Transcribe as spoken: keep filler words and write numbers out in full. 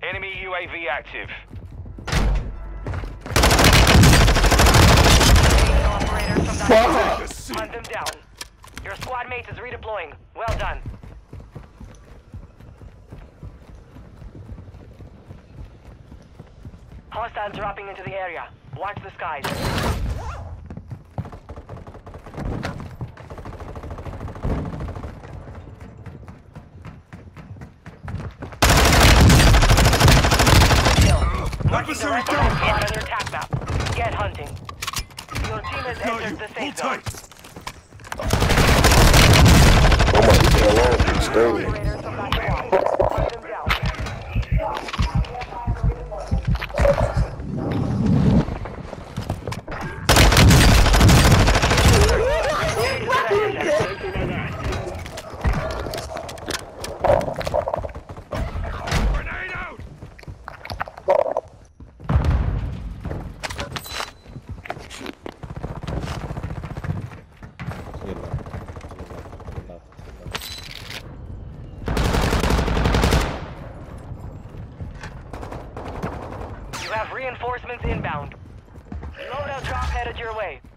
Enemy U A V active. Operators from that hunt them down. Your squad mate is redeploying. Well done. Hostiles dropping into the area. Watch the skies. Marking the rest of that squad on your attack map. Get hunting. Your team has entered the safe zone. Oh my god, it's dirty. Operators from that squad. Hunt them down. You have reinforcements inbound. Loadout drop headed your way.